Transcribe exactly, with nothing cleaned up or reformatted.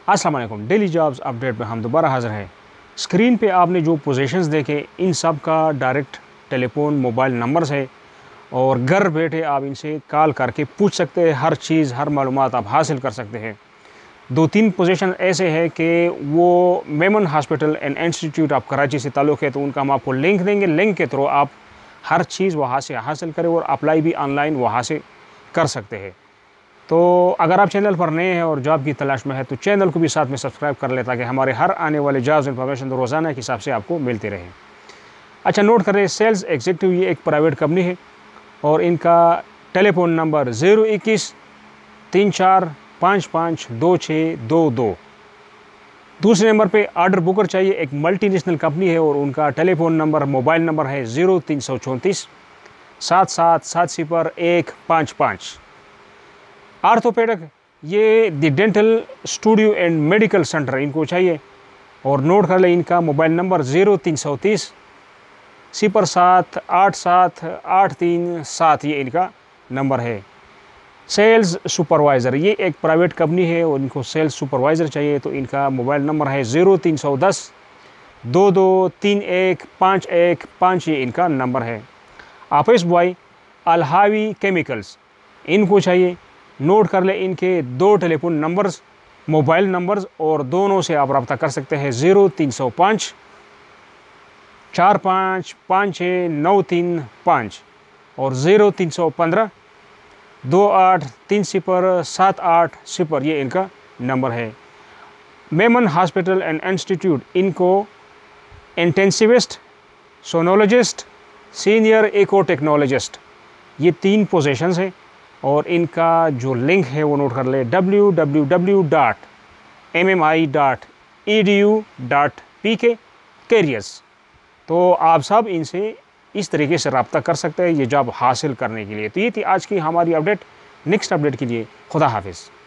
अस्सलाम वालेकुम, daily jobs update में हम दोबारा हाज़िर हैं। स्क्रीन पे आपने जो पोजीशंस देखे, इन सब का डायरेक्ट टेलीफोन मोबाइल नंबर्स है और घर बैठे आप इनसे कॉल करके पूछ सकते हैं। हर चीज़, हर मालूमात आप हासिल कर सकते हैं। दो तीन पोजीशन ऐसे हैं कि वो Memon hospital and institute of Karachi से ताल्लुक़ है, तो उनका हम आपको लिंक देंगे। लिंक के थ्रू आप हर चीज़ वहाँ से हासिल करें और अप्लाई भी ऑनलाइन वहाँ से कर सकते हैं। तो अगर आप चैनल पर नए हैं और जॉब की तलाश में है तो चैनल को भी साथ में सब्सक्राइब कर लें, ताकि हमारे हर आने वाले जॉब्स इन्फॉर्मेशन तो रोज़ाना के हिसाब से आपको मिलती रहे। अच्छा, नोट करें, सेल्स एग्जीक्यूटिव ये एक प्राइवेट कंपनी है और इनका टेलीफोन नंबर ज़ीरो इक्कीस तीन चार पाँच पाँच दो छः दो दो। दूसरे नंबर पे ऑर्डर बुकर चाहिए, एक मल्टीनेशनल कंपनी है और उनका टेलीफोन नंबर मोबाइल नंबर है ज़ीरो तीन सौ चौंतीस सात सात सात सिफर एक पाँच पाँच। आर्थोपेडिक ये the dental studio and medical centre इनको चाहिए और नोट कर ले, इनका मोबाइल नंबर ज़ीरो तीन सौ तीस सिफर सात आठ सात आठ तीन सात, ये इनका नंबर है। सेल्स सुपरवाइज़र ये एक प्राइवेट कंपनी है और इनको सेल्स सुपरवाइज़र चाहिए, तो इनका मोबाइल नंबर है ज़ीरो तीन सौ दस दो दो तीन एक पाँच एक पाँच, ये इनका नंबर है। ऑफिस बॉय अलहावी केमिकल्स इनको चाहिए, नोट कर ले, इनके दो टेलीफोन नंबर्स मोबाइल नंबर्स और दोनों से आप रब्ता कर सकते हैं। ज़ीरो तीन सौ पाँच चार पाँच पाँच छः नौ तीन पाँच और ज़ीरो तीन सौ पंद्रह दो आठ तीन सिफर सात आठ सिफर, ये इनका नंबर है। मेमन हॉस्पिटल एंड इंस्टीट्यूट इनको intensivist, sonologist, senior echo technologist, ये तीन पोजीशंस हैं और इनका जो लिंक है वो नोट कर ले, W W W dot M M I dot E D U dot P K careers. तो आप सब इनसे इस तरीके से रब्ता कर सकते हैं ये जॉब हासिल करने के लिए। तो ये थी आज की हमारी अपडेट। नेक्स्ट अपडेट के लिए खुदा हाफिज़।